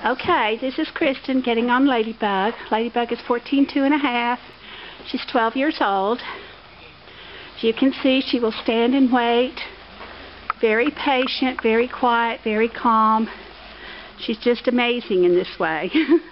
Okay, this is Kristen getting on Ladybug. Ladybug is 14 2.5. She's 12 years old. As you can see, she will stand and wait. Very patient, very quiet, very calm. She's just amazing in this way.